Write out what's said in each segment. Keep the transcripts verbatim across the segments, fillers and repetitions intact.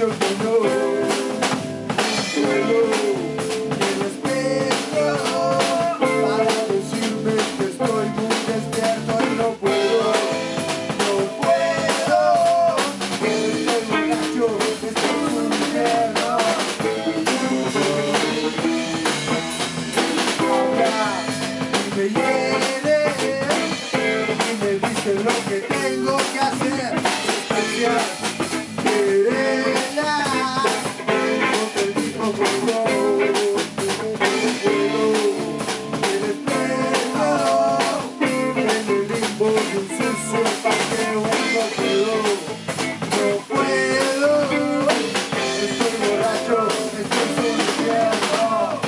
dicho que no puedo. El espejo para decirme que estoy muy despierto y no puedo, no puedo. Estoy borracho, estoy en un infierno. Habla y me hieres y me dices lo que tengo que hacer. Quererla, no te digo por favor, no puedo. El espejo en el limbo de un sucio parqueo, no puedo, no puedo. Estoy borracho, estoy sufriendo.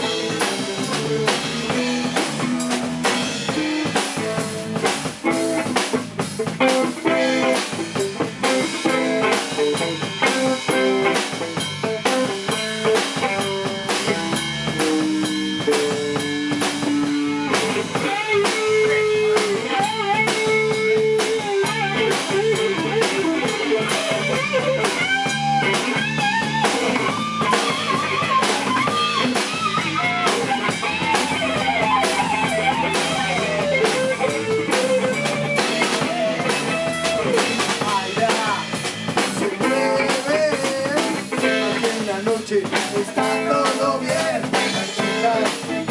Está todo bien, las chicas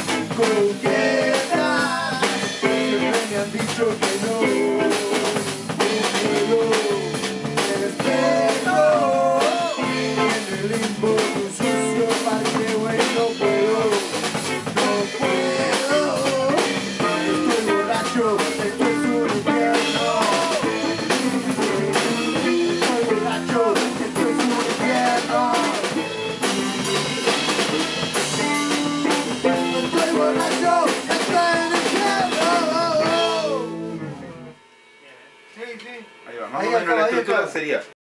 coquetas siempre me han dicho que no, no puedo. El espejo en el limbo de un sucio parqueo y no puedo, no puedo. Estoy borracho, estoy sufriendo. Estoy borracho, estoy sufriendo. Ahí va, más o menos la estructura sería